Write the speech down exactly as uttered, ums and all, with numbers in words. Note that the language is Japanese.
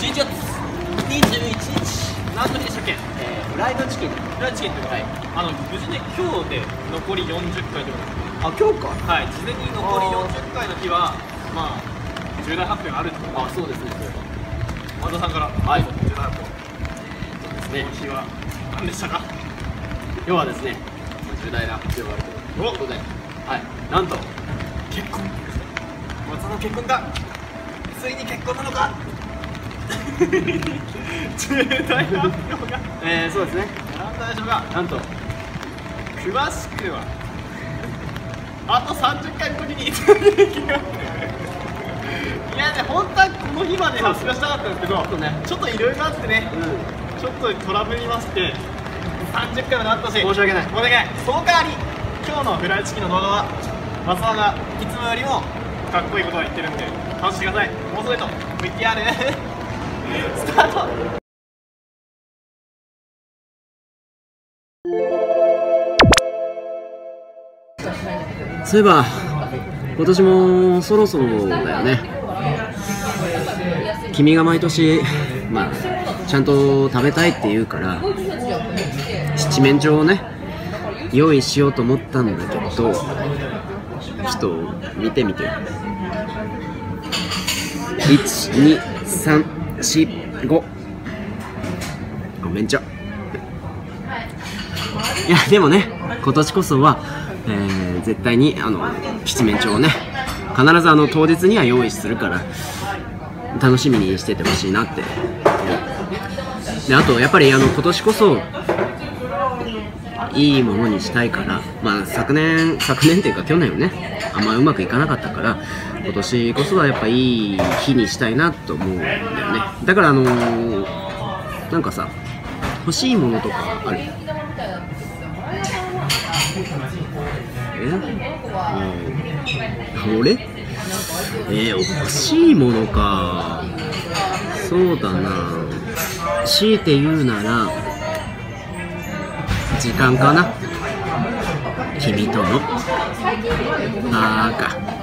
じゅういちがつにじゅういちにち、何の日でしたっけ？ えー、フライドチキン。 フライドチキンというか、はい、あの無事ね、今日で残りよんじゅっかいということで。 あ、今日か。 はい、事前に残りよんじゅっかいの日は、まあ、重大発表があるんですけど、 あ、そうですね。 和田さんから、 はい、 重大発表。 ですね。 日は何でしたか？ 今日はですね、重大な発表があるということで、はい、なんと結婚。和田の結婚か。ついに結婚なのか。重大発表が。 えー、そうですね。 何でしょうか。 なんと詳しくはあとさんじゅっかいごにいただきます。いやね、本当はこの日まで発表したかったんですけど、そう、ね、ちょっといろいろあってね、うん、ちょっとトラブりましてさんじゅっかいまであったし、 申し訳ない。 お願い。その代わり今日のフライドチキンの動画は松田がいつもよりもかっこいいことを言ってるんで楽しんでください。もうそれと ブイティーアール スタート。 そういえば今年もそろそろだよね。君が毎年まあちゃんと食べたいって言うから七面鳥をね用意しようと思ったんだけど、ちょっと見てみてよ。いち、に、さん、よん、ご。ごめんちゃ。いやでもね、今年こそは、えー、絶対にあの七面鳥をね必ずあの当日には用意するから楽しみにしててほしいなって。であとやっぱりあの今年こそいいものにしたいから、まあ昨年昨年っていうか去年はねあんまうまくいかなかったから今年こそはやっぱいい日にしたいなと思うんだよね。だからあのー、なんかさ欲しいものとかある？え？うん、俺？えー、欲しいものか。そうだな。強いて言うなら時間かな。君とのバーカ。